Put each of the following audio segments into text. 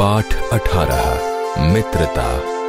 पाठ 18 मित्रता।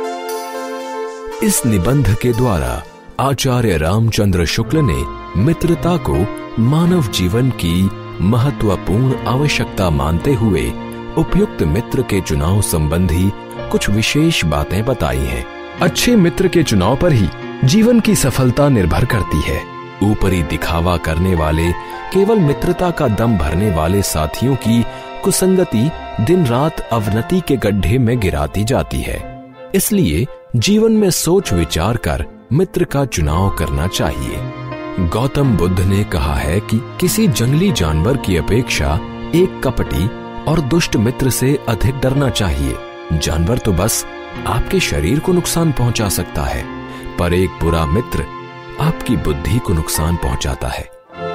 इस निबंध के द्वारा आचार्य रामचंद्र शुक्ल ने मित्रता को मानव जीवन की महत्वपूर्ण आवश्यकता मानते हुए उपयुक्त मित्र के चुनाव संबंधी कुछ विशेष बातें बताई हैं। अच्छे मित्र के चुनाव पर ही जीवन की सफलता निर्भर करती है। ऊपरी दिखावा करने वाले, केवल मित्रता का दम भरने वाले साथियों की कुसंगति दिन रात अवनति के गड्ढे में गिराती जाती है। इसलिए जीवन में सोच विचार कर मित्र का चुनाव करना चाहिए। गौतम बुद्ध ने कहा है कि किसी जंगली जानवर की अपेक्षा एक कपटी और दुष्ट मित्र से अधिक डरना चाहिए। जानवर तो बस आपके शरीर को नुकसान पहुंचा सकता है, पर एक बुरा मित्र आपकी बुद्धि को नुकसान पहुंचाता है।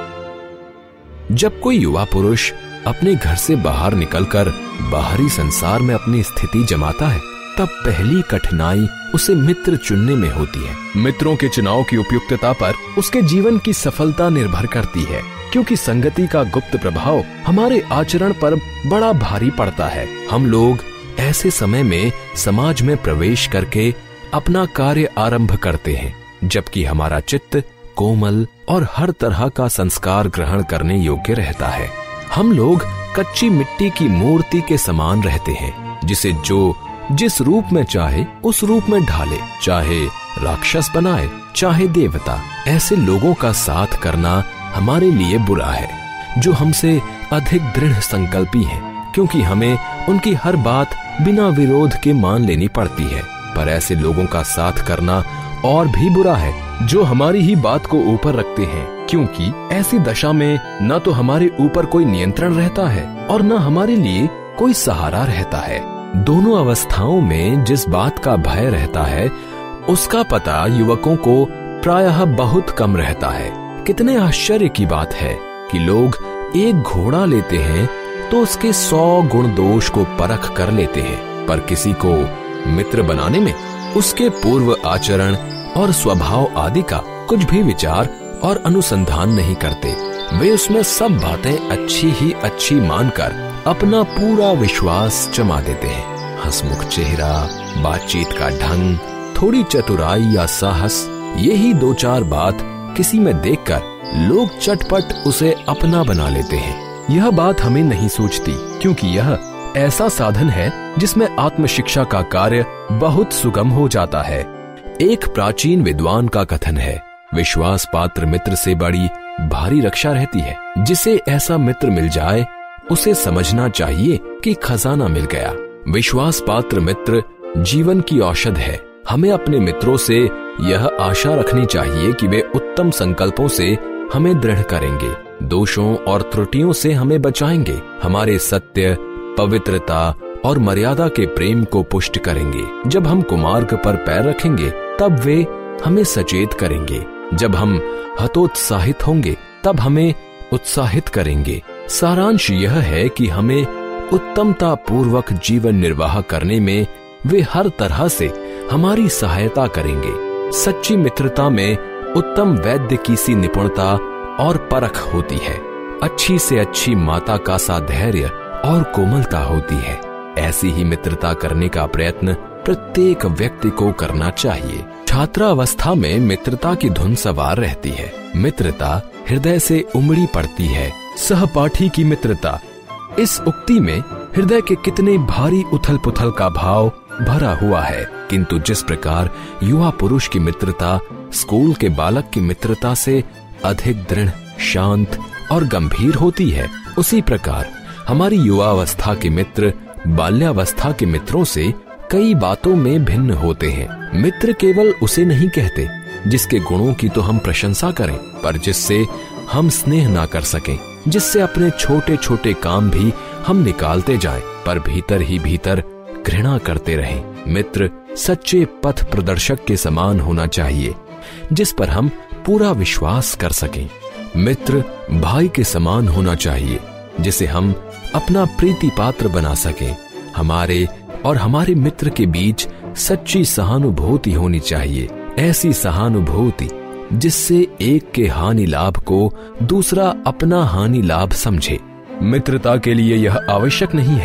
जब कोई युवा पुरुष अपने घर से बाहर निकलकर बाहरी संसार में अपनी स्थिति जमाता है, तब पहली कठिनाई उसे मित्र चुनने में होती है। मित्रों के चुनाव की उपयुक्तता पर उसके जीवन की सफलता निर्भर करती है, क्योंकि संगति का गुप्त प्रभाव हमारे आचरण पर बड़ा भारी पड़ता है। हम लोग ऐसे समय में समाज में प्रवेश करके अपना कार्य आरंभ करते हैं, जबकि हमारा चित्त कोमल और हर तरह का संस्कार ग्रहण करने योग्य रहता है। हम लोग कच्ची मिट्टी की मूर्ति के समान रहते हैं, जिसे जो जिस रूप में चाहे उस रूप में ढाले, चाहे राक्षस बनाए चाहे देवता। ऐसे लोगों का साथ करना हमारे लिए बुरा है, जो हमसे अधिक दृढ़ संकल्पी हैं, क्योंकि हमें उनकी हर बात बिना विरोध के मान लेनी पड़ती है। पर ऐसे लोगों का साथ करना और भी बुरा है, जो हमारी ही बात को ऊपर रखते हैं, क्योंकि ऐसी दशा में न तो हमारे ऊपर कोई नियंत्रण रहता है और न हमारे लिए कोई सहारा रहता है। दोनों अवस्थाओं में जिस बात का भय रहता है, उसका पता युवकों को प्रायः बहुत कम रहता है। कितने आश्चर्य की बात है कि लोग एक घोड़ा लेते हैं तो उसके 100 गुण दोष को परख कर लेते हैं, पर किसी को मित्र बनाने में उसके पूर्व आचरण और स्वभाव आदि का कुछ भी विचार और अनुसंधान नहीं करते। वे उसमें सब बातें अच्छी ही अच्छी मानकर अपना पूरा विश्वास जमा देते हैं। हंसमुख चेहरा, बातचीत का ढंग, थोड़ी चतुराई या साहस, यही 2-4 बात किसी में देखकर लोग चटपट उसे अपना बना लेते हैं। यह बात हमें नहीं सोचती, क्योंकि यह ऐसा साधन है जिसमें आत्मशिक्षा का कार्य बहुत सुगम हो जाता है। एक प्राचीन विद्वान का कथन है, विश्वास पात्र मित्र से बड़ी भारी रक्षा रहती है। जिसे ऐसा मित्र मिल जाए उसे समझना चाहिए कि खजाना मिल गया। विश्वास पात्र मित्र जीवन की औषध है। हमें अपने मित्रों से यह आशा रखनी चाहिए कि वे उत्तम संकल्पों से हमें दृढ़ करेंगे, दोषों और त्रुटियों से हमें बचाएंगे, हमारे सत्य, पवित्रता और मर्यादा के प्रेम को पुष्ट करेंगे। जब हम कुमार्ग पर पैर रखेंगे तब वे हमें सचेत करेंगे, जब हम हतोत्साहित होंगे तब हमें उत्साहित करेंगे। सारांश यह है कि हमें उत्तमता पूर्वक जीवन निर्वाह करने में वे हर तरह से हमारी सहायता करेंगे। सच्ची मित्रता में उत्तम वैद्य की सी निपुणता और परख होती है। अच्छी से अच्छी माता का सा धैर्य और कोमलता होती है। ऐसी ही मित्रता करने का प्रयत्न प्रत्येक व्यक्ति को करना चाहिए। छात्रावस्था में मित्रता की धुन सवार रहती है। मित्रता हृदय से उमड़ी पड़ती है। सहपाठी की मित्रता, इस उक्ति में हृदय के कितने भारी उथल पुथल का भाव भरा हुआ है। किंतु जिस प्रकार युवा पुरुष की मित्रता स्कूल के बालक की मित्रता से अधिक दृढ़, शांत और गंभीर होती है, उसी प्रकार हमारी युवावस्था के मित्र बाल्यावस्था के मित्रों से कई बातों में भिन्न होते हैं। मित्र केवल उसे नहीं कहते जिसके गुणों की तो हम प्रशंसा करें, पर जिससे हम स्नेह ना कर सकें, जिससे अपने छोटे छोटे काम भी हम निकालते जाएं, पर भीतर ही भीतर घृणा करते रहें। मित्र सच्चे पथ प्रदर्शक के समान होना चाहिए, जिस पर हम पूरा विश्वास कर सकें। मित्र भाई के समान होना चाहिए, जिसे हम अपना प्रीति पात्र बना सकें। हमारे और हमारे मित्र के बीच सच्ची सहानुभूति होनी चाहिए, ऐसी सहानुभूति जिससे एक के हानि लाभ को दूसरा अपना हानि लाभ समझे। मित्रता के लिए यह आवश्यक नहीं है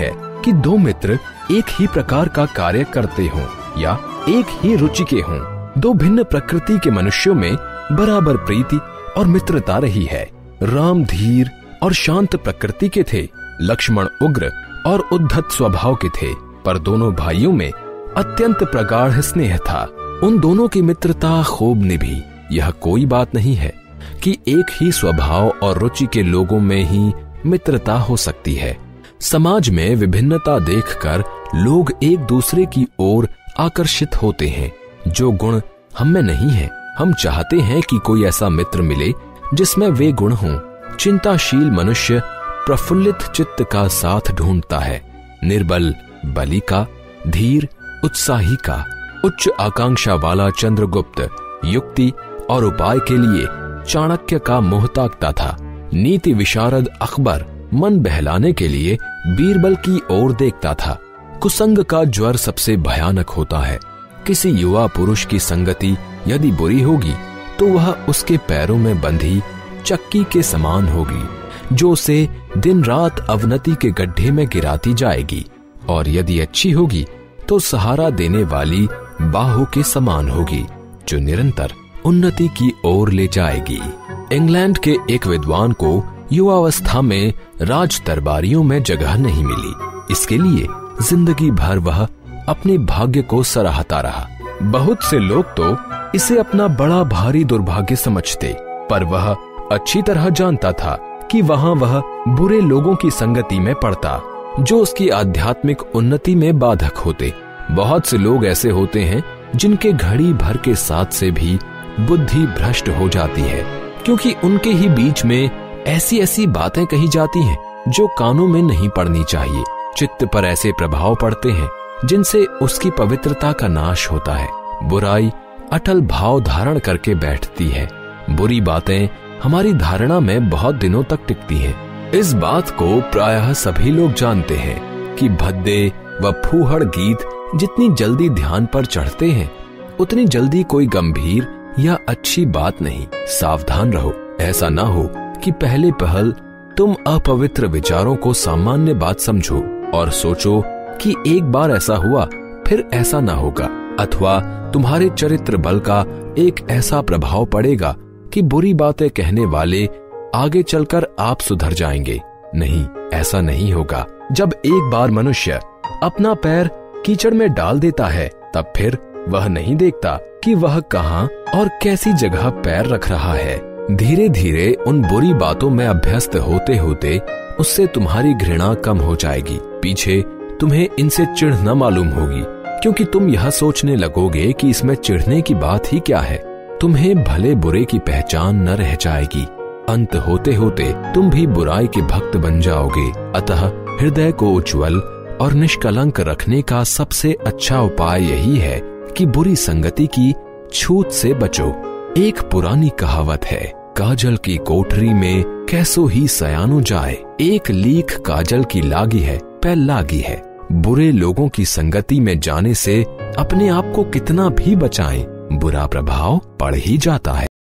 कि दो मित्र एक ही प्रकार का कार्य करते हों या एक ही रुचि के हों। दो भिन्न प्रकृति के मनुष्यों में बराबर प्रीति और मित्रता रही है। राम धीर और शांत प्रकृति के थे, लक्ष्मण उग्र और उद्धत स्वभाव के थे, पर दोनों भाइयों में अत्यंत प्रगाढ़ स्नेह था। उन दोनों की मित्रता खूब निभी। यह कोई बात नहीं है कि एक ही स्वभाव और रुचि के लोगों में ही मित्रता हो सकती है। समाज में विभिन्नता देखकर लोग एक दूसरे की ओर आकर्षित होते हैं। जो गुण हम में नहीं है, हम चाहते हैं कि कोई ऐसा मित्र मिले जिसमें वे गुण हों। चिंताशील मनुष्य प्रफुल्लित चित्त का साथ ढूंढता है, निर्बल बलि का, धीर उत्साही का। उच्च आकांक्षा वाला चंद्रगुप्त युक्ति और उपाय के लिए चाणक्य का मोहताकता था। नीति विशारद अकबर मन बहलाने के लिए बीरबल की ओर देखता था। कुसंग का ज्वर सबसे भयानक होता है। किसी युवा पुरुष की संगति यदि बुरी होगी तो वह उसके पैरों में बंधी चक्की के समान होगी, जो उसे दिन रात अवनति के गड्ढे में गिराती जाएगी, और यदि अच्छी होगी तो सहारा देने वाली बाहु के समान होगी, जो निरंतर उन्नति की ओर ले जाएगी। इंग्लैंड के एक विद्वान को युवावस्था में राज दरबारियों में जगह नहीं मिली। इसके लिए जिंदगी भर वह अपने भाग्य को सराहता रहा। बहुत से लोग तो इसे अपना बड़ा भारी दुर्भाग्य समझते, पर वह अच्छी तरह जानता था कि वहां वह बुरे लोगों की संगति में पड़ता, जो उसकी आध्यात्मिक उन्नति में बाधक होते। बहुत से लोग ऐसे होते हैं जिनके घड़ी भर के साथ से भी बुद्धि भ्रष्ट हो जाती है, क्योंकि उनके ही बीच में ऐसी ऐसी बातें कही जाती हैं जो कानों में नहीं पड़नी चाहिए। चित्त पर ऐसे प्रभाव पड़ते हैं जिनसे उसकी पवित्रता का नाश होता है। बुराई अटल भाव धारण करके बैठती है। बुरी बातें हमारी धारणा में बहुत दिनों तक टिकती हैं। इस बात को प्रायः सभी लोग जानते हैं कि भद्दे व फूहड़ गीत जितनी जल्दी ध्यान पर चढ़ते हैं, उतनी जल्दी कोई गंभीर या अच्छी बात नहीं। सावधान रहो, ऐसा ना हो कि पहले पहल तुम अपवित्र विचारों को सामान्य बात समझो और सोचो कि एक बार ऐसा हुआ फिर ऐसा ना होगा, अथवा तुम्हारे चरित्र बल का एक ऐसा प्रभाव पड़ेगा कि बुरी बातें कहने वाले आगे चलकर आप सुधर जाएंगे। नहीं, ऐसा नहीं होगा। जब एक बार मनुष्य अपना पैर कीचड़ में डाल देता है, तब फिर वह नहीं देखता कि वह कहां और कैसी जगह पैर रख रहा है। धीरे धीरे उन बुरी बातों में अभ्यस्त होते होते उससे तुम्हारी घृणा कम हो जाएगी। पीछे तुम्हें इनसे चिढ़ न मालूम होगी, क्योंकि तुम यह सोचने लगोगे कि इसमें चिढ़ने की बात ही क्या है। तुम्हें भले बुरे की पहचान न रह जाएगी। अंत होते होते तुम भी बुराई के भक्त बन जाओगे। अतः हृदय को उज्ज्वल और निष्कलंक रखने का सबसे अच्छा उपाय यही है कि बुरी संगति की छूत से बचो। एक पुरानी कहावत है, काजल की कोठरी में कैसो ही सयानो जाए। एक लीक काजल की लागी है, पै लागी है। बुरे लोगों की संगति में जाने से अपने आप को कितना भी बचाएं, बुरा प्रभाव पड़ ही जाता है।